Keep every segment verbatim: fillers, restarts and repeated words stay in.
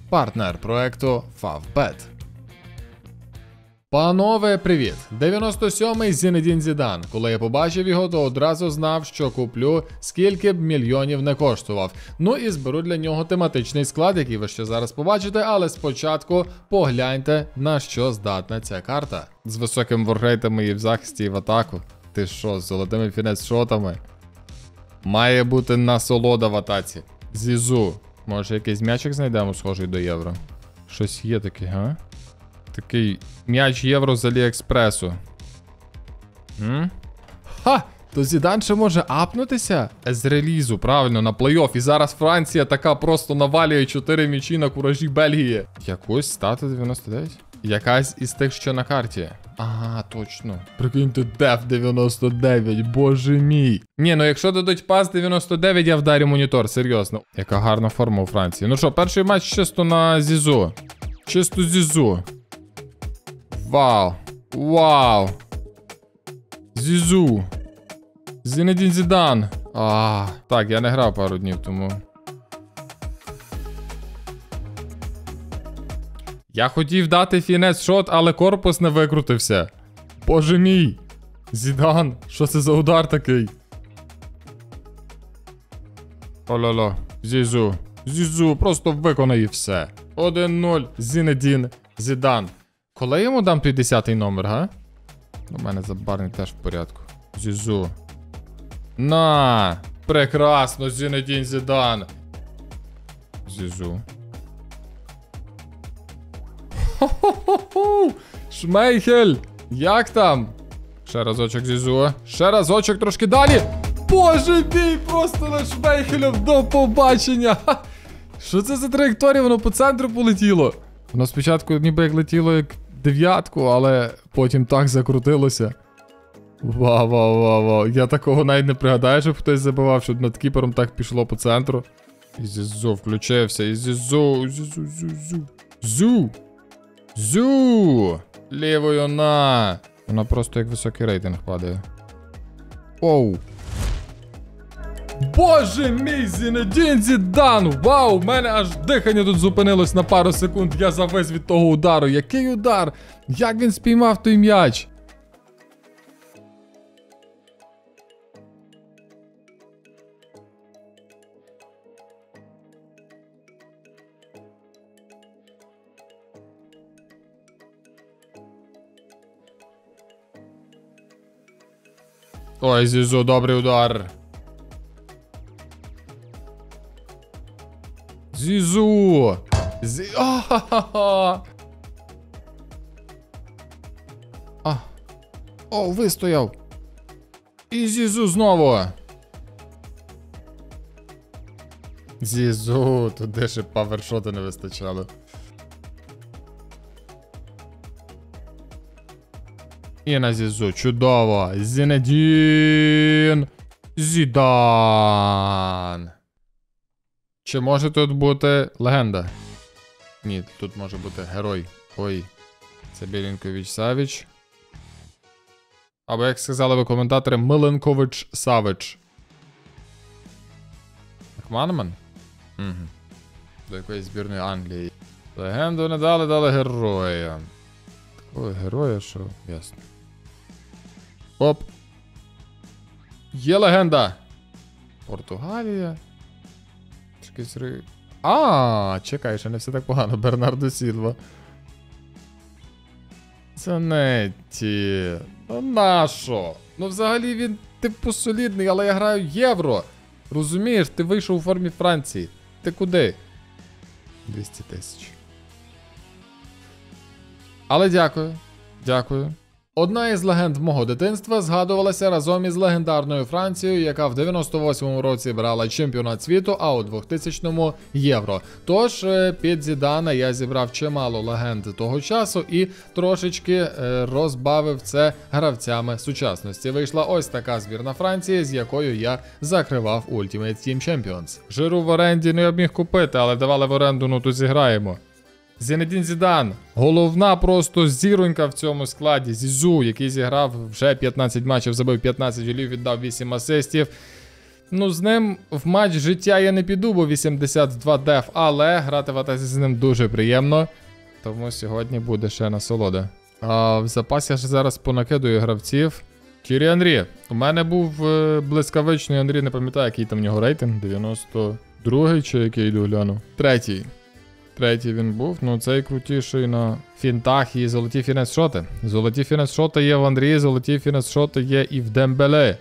партнер проекту Favbet. Панове, привіт! дев'яносто сьомий Зінедін Зідан. Коли я побачив його, то одразу знав, що куплю, скільки б мільйонів не коштував. Ну і зберу для нього тематичний склад, який ви ще зараз побачите, але спочатку погляньте, на що здатна ця карта. З високим воргрейтами і в захисті, і в атаку. Ти що, з золотими фінес-шотами? Має бути насолода в атаці. Зізу. Може якийсь м'ячик знайдемо схожий до євро? Щось є таке, га? Такий м'яч євро з Аліекспресу. М? Ха! То Зідан ще може апнутися? З релізу, правильно, на плей-офф. І зараз Франція така просто навалює чотири м'ячі на куражі Бельгії. Якусь стати дев'яносто дев'ять? Якась із тих, що на карті. Ага, точно. Прикиньте, деф дев'яносто дев'ять, боже мій. Ні, ну якщо дадуть пас дев'яносто дев'ять, я вдарю монітор, серйозно. Яка гарна форма у Франції. Ну що, перший матч чисто на Зізу. Чисто Зізу. Вау. Вау. Зізу. Зінедін Зідан. А, так, я не грав пару днів тому. Я хотів дати фінес-шот, але корпус не викрутився. Боже мій. Зідан, що це за удар такий? О-ла-ла. Зізу. Зізу, просто виконай і все. один нуль. Зінедін Зідан. Коли йому дам той десятий номер, га? У мене забарний теж в порядку. Зізу. На! Прекрасно, Зінедін Зідан. Зізу. Хо-хо-хо-хо! Шмейхель! Як там? Ще разочок Зізу. Ще разочок трошки далі. Боже мій, просто на Шмейхелем до побачення. Ха! Що це за траєкторія? Воно по центру полетіло. Воно спочатку ніби як летіло як дев'ятку, але потім так закрутилося. Вау, вау, вау, вау. Я такого навіть не пригадаю, щоб хтось забивав, щоб над кіпером так пішло по центру. І Зізу включився, і Зізу, Зізу, Зізу. Зу! Зу! Лівою на! Вона просто як високий рейтинг падає. Оу! Боже мій, Зінедін Зідан! Вау! В мене аж дихання тут зупинилось на пару секунд. Я завис від того удару. Який удар? Як він спіймав той м'яч? Ой, Зізу, добрий удар. Зізу! Зі... А-ха-ха-ха! А. О, вистояв. І Зізу знову. Зізу, туди ще павершоти не вистачало. І на Зізу, чудово. Зінедін Зідан. Чи може тут бути легенда? Ні, тут може бути герой. Ой, це Білінкович-Савіч. Або, як сказали ви коментатори, Миленкович-Савич. Макманаман? Угу. До якоїсь збірної Англії. Легенду не дали, дали героя. Такого героя, що ясно. Оп. Є легенда. Португалія. А, чекай, ще не все так погано. Бернардо Сілва. Це не ті. Ну нащо? Ну взагалі він типу солідний, але я граю євро. Розумієш, ти вийшов у формі Франції. Ти куди? двісті тисяч. Але дякую. Дякую. Одна із легенд мого дитинства згадувалася разом із легендарною Францією, яка в дев'яносто восьмому році брала чемпіонат світу, а у двохтисячному євро. Тож під Зідана я зібрав чимало легенд того часу і трошечки розбавив це гравцями сучасності. Вийшла ось така збірна Франції, з якою я закривав Ultimate Team Champions. Жиру в оренді не міг купити, але давали в оренду, ну то зіграємо. Зінедін Зідан. Головна просто зіронька в цьому складі. Зізу, який зіграв вже п'ятнадцять матчів, забив п'ятнадцять голів, віддав вісім асистів. Ну, з ним в матч життя я не піду, бо вісімдесят два деф, але грати в атаці з ним дуже приємно. Тому сьогодні буде ще насолода. А в запасі я ж зараз понакидую гравців. Тірі Анрі. У мене був е, блискавичний Анрі, не пам'ятаю, який там в нього рейтинг. дев'яносто другий чи який йду гляну. Третій. Третій він був. Ну, цей крутіший на фінтах і золоті фінес-шоти. Золоті фінес-шоти є в Анрі, золоті фінес-шоти є і в Дембеле.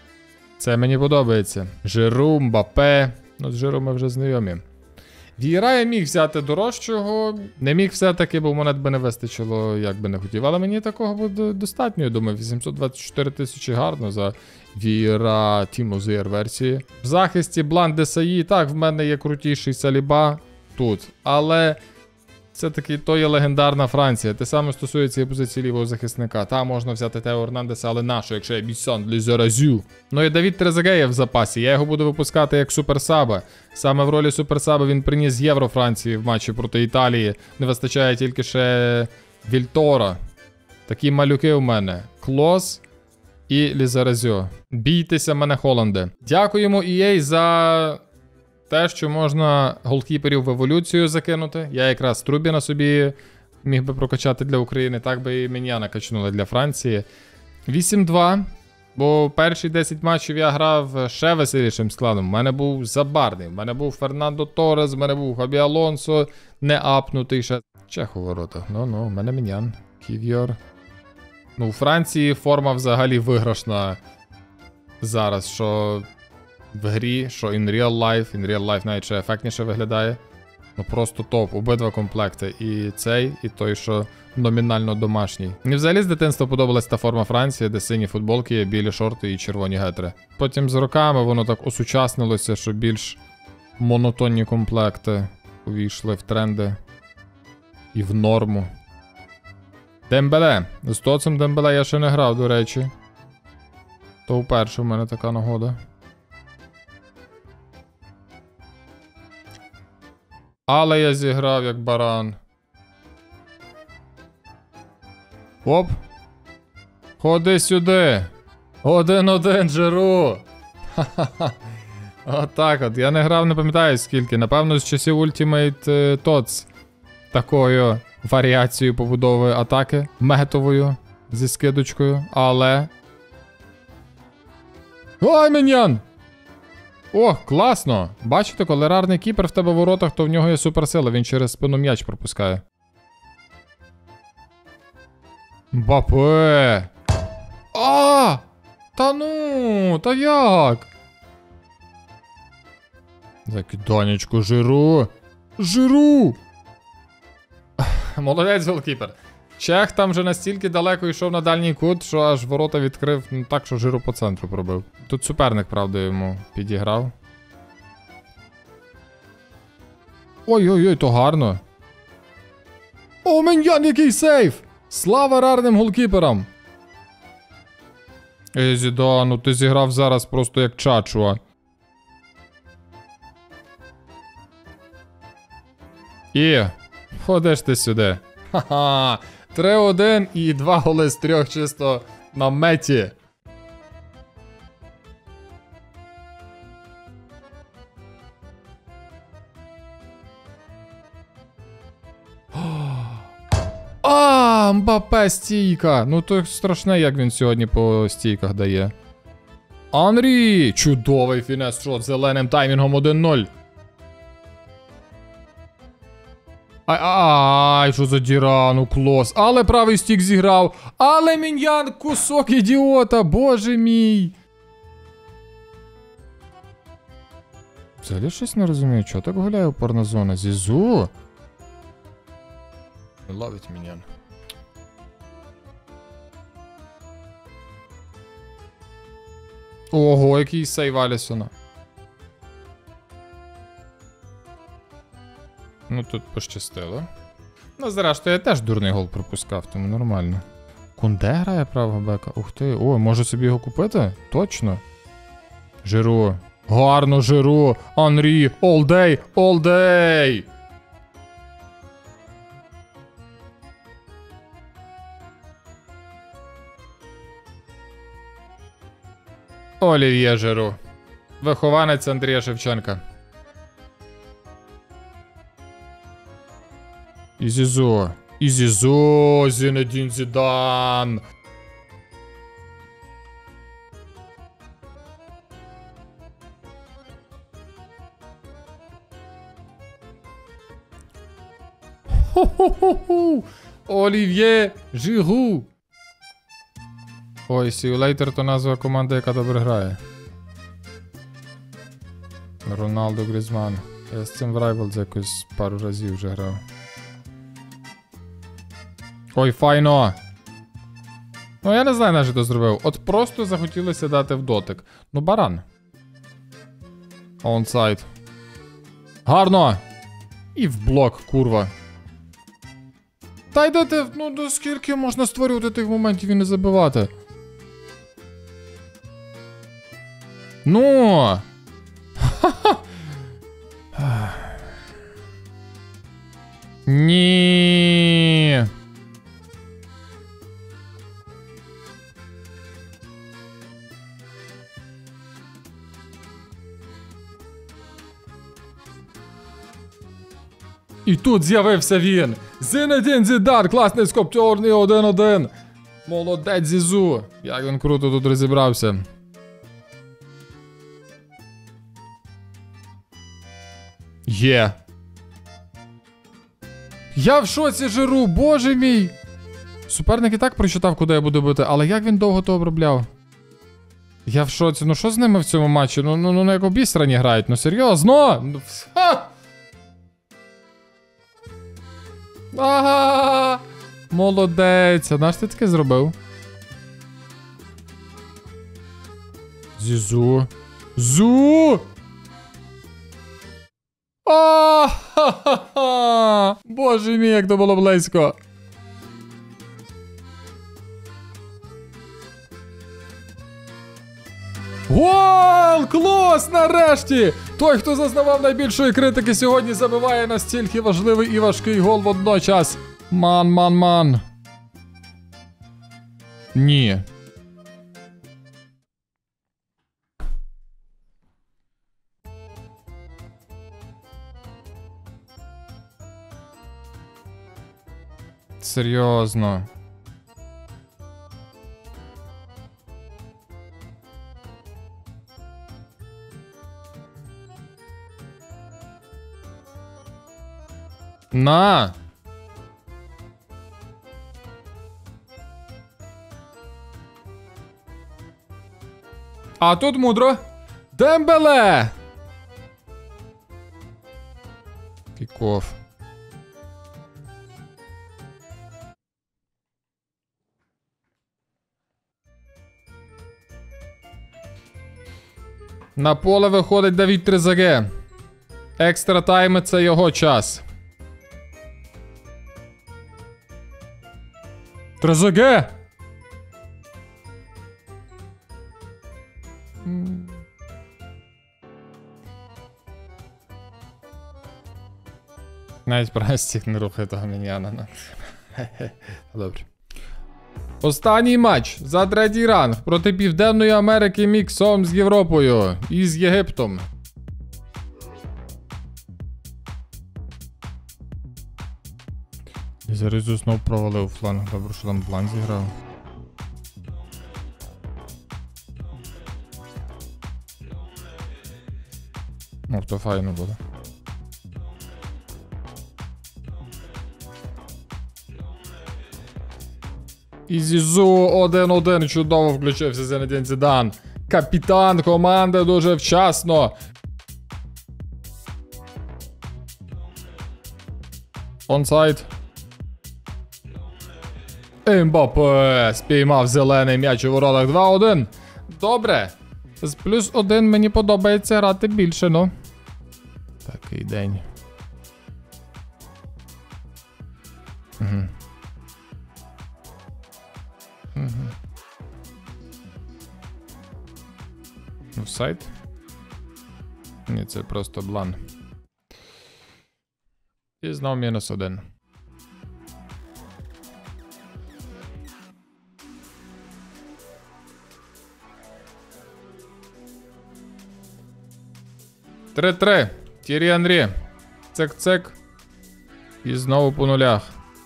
Це мені подобається. Жиру, Мбапе. Ну, з Жиру ми вже знайомі. Вієра я міг взяти дорожчого. Не міг все-таки, бо монет би не вистачило, як би не хотів. Але мені такого буде достатньо, я думаю. вісімсот двадцять чотири тисячі гарно за Вієра Team of the Year версії. В захисті Блан Десаї. Так, в мене є крутіший Саліба тут. Але все-таки то є легендарна Франція. Те саме стосується і позиції лівого захисника. Та можна взяти Тео Ернандеса, але нащо, якщо є Біссон, Лізоразю. Ну і Давід Трезегея в запасі. Я його буду випускати як суперсаба. Саме в ролі суперсаба він приніс Євро Франції в матчі проти Італії. Не вистачає тільки ще Вільтора. Такі малюки у мене. Клос і Лізоразю. Бійтеся мене, Холланде. Дякуємо і ей за те, що можна голкіперів в еволюцію закинути. Я якраз Трубіна собі міг би прокачати для України, так би і Міньяна качнули для Франції. вісім два, бо перші десять матчів я грав ще веселішим складом. У мене був Забарний, в мене був Фернандо Торрес, в мене був Хабі Алонсо, не апнутий ще. Чех у воротах, ну-ну, в мене Міньян, Ків'йор. Ну, у Франції форма взагалі виграшна зараз, що в грі, що in real life, in real life навіть ще ефектніше виглядає. Ну просто топ, обидва комплекти. І цей, і той, що номінально домашній. Мені взагалі з дитинства подобалась та форма Франції, де сині футболки, білі шорти і червоні гетри. Потім з роками воно так осучаснилося, що більш монотонні комплекти увійшли в тренди і в норму. Дембеле. З Тоцем Дембеле я ще не грав, до речі. То вперше в мене така нагода. Але я зіграв як баран. Оп. Ходи сюди. Один-один, Жиру. Ха-ха-ха. Отак от. Я не грав, не пам'ятаю скільки. Напевно, з часів Ultimate Tots. Такою варіацією побудови атаки. Метовою. Зі скидочкою. Але... Ой, Міньян! О, класно! Бачите, коли рарний кіпер в тебе в воротах, то в нього є суперсила, він через спину м'яч пропускає. Мбапе! А! Та ну, та як? Закиданечко, Жиру! Жиру! Молодець, голкіпер. Чех там вже настільки далеко йшов на дальній кут, що аж ворота відкрив, ну так, що Жиру по центру пробив. Тут суперник, правда, йому підіграв. Ой-ой-ой, то гарно. О, Міньян, який сейф! Слава рарним голкіперам! Ей, Зідан, ну ти зіграв зараз просто як Чачуа. І, ходиш ти сюди. Ха-ха, три один і два голи з трьох чисто на меті. А, Мбапе стійка. Ну то страшне, як він сьогодні по стійках дає. Анрі! Чудовий фінес-шот з зеленим таймінгом один нуль. Ай-ай, що за діра, ну клос. Але правий стік зіграв. Але Міньян, кусок ідіота, боже мій. Взагалі щось не розумію, чого так гуляє опорна зона? Зізу? Ловить Міньян. Ого, який сейв Алісона. Ну тут пощастило. Ну, зрештою, я теж дурний гол пропускав, тому нормально. Кунде грає правого бека? Ух ти. О, можу собі його купити? Точно. Жиру. Гарно, Жиру. Анрі. All day. All day. Олів'є Жиру. Вихованець Андрія Шевченка. І Зізо. І Зізо, Зінедін Зідан. Хо-хо-хо-хо! Олів'є Жігу. Ой, See You Later то назва команди, яка добре грає. Роналдо Грізман. Я з цим в Rivals якось пару разів вже грав. Ой, файно! Ну я не знаю, на що то зробив. От просто захотілося дати в дотик. Ну баран. Онсайд. Гарно! І в блок, курва. Та йдете, ну до скільки можна створювати тих моментів і не забивати? Ну! Ха-ха! Ні. І тут з'явився він. Зінедін Зідан, класний скоптьорний один-один. Молодець Зізу. Як він круто тут розібрався. Є. Я в шоці Жиру, боже мій. Суперник і так прочитав, куди я буду бити, але як він довго то обробляв? Я в шоці, ну що з ними в цьому матчі? Ну, ну, ну як обісрані грають, ну серйозно? Ну, ха! Ага! Молодець, а наш ти таке зробив? Зізу. Зу! А-ха-ха-ха! Боже мій, як то було близько. Гол! Клас! Нарешті! Той, хто зазнавав найбільшої критики сьогодні, забиває настільки важливий і важкий гол водночас. Ман, ман, ман. Ні. Серйозно. На! А тут мудро. Дембеле! Кіков. На поле виходить Давід Трезаге. Екстра тайми — це його час. Трезаге! Навіть простік не рухає того міньяна. Добре. Останній матч за третій ранг проти Південної Америки міксом з Європою і з Єгиптом. Заризу знов провалив фланг. Добре, що там фланг зіграв. Ну, то файно буде. І Зізу один-один чудово включився Зінедін Зідан. Капітан команди дуже вчасно. Онсайд. Ембапе спіймав зелений м'яч у воротах. два-один. Добре. З плюс один мені подобається грати більше, ну. Такий день. Угу. Угу. Офсайд? Ні, це просто блан. І знов мінус один. три-три. Тірі Анрі. Цек-цек. І знову по нулях.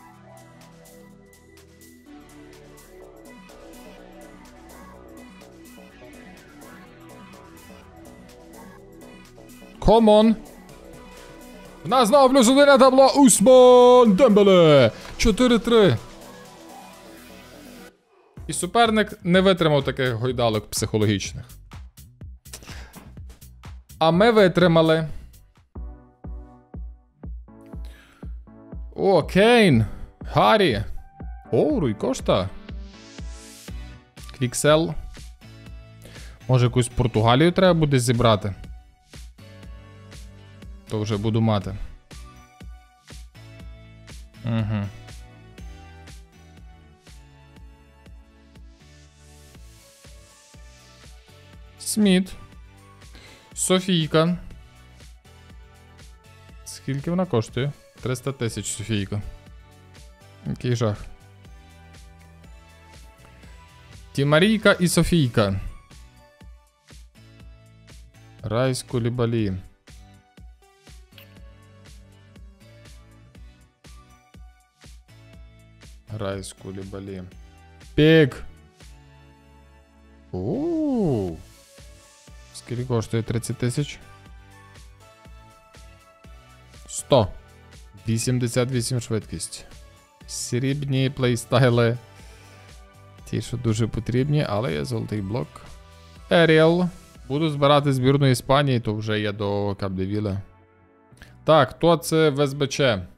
Комон. В нас знову плюс один на табло. Усман Дембеле. чотири-три. І суперник не витримав таких гойдалок психологічних. А ми витримали. О, Кейн. Гаррі. О, Руй Кошта. Квіксел. Може якусь Португалію треба буде зібрати? То вже буду мати. Угу. Сміт. Софійка. Скільки вона коштує? триста тисяч Софійка. Який жах. Тімарійка і Софійка. Райс Кулібалі. Райс Кулібалі. Пік. Ооо. Скільки коштує? тридцять тисяч? сто. вісімдесят вісім швидкість. Срібні плейстайли. Ті, що дуже потрібні, але є золотий блок. Еріал. Буду збирати збірну Іспанії, то вже є до Капдевіля. Так, хто це в ес бе че?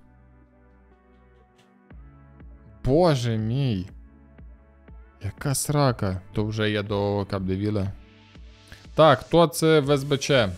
Боже мій. Яка срака. То вже є до Капдевіля. Так, хто це в ес бе че?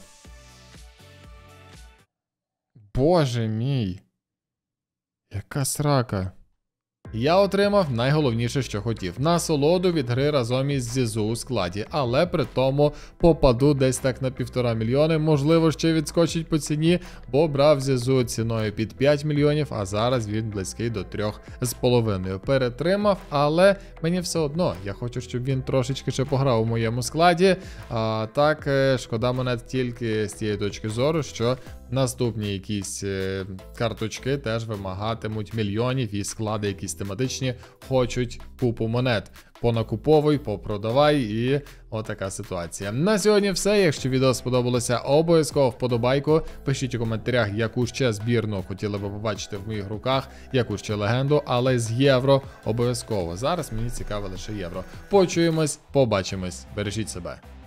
Боже мій. Яка срака. Я отримав найголовніше, що хотів. Насолоду від гри разом із Зізу у складі, але при тому попаду десь так на півтора мільйони, можливо ще відскочить по ціні, бо брав Зізу ціною під п'ять мільйонів, а зараз він близький до трьох з половиною. Перетримав, але мені все одно, я хочу, щоб він трошечки ще пограв у моєму складі. А, так, шкода монет тільки з тієї точки зору, що наступні якісь е, карточки теж вимагатимуть мільйонів, і склади якісь тематичні хочуть купу монет. Понакуповуй, попродавай, і отака ситуація. На сьогодні все. Якщо відео сподобалося, обов'язково вподобайку. Пишіть у коментарях, яку ще збірну хотіли би побачити в моїх руках, яку ще легенду, але з євро обов'язково. Зараз мені цікаво лише євро. Почуємось, побачимось. Бережіть себе.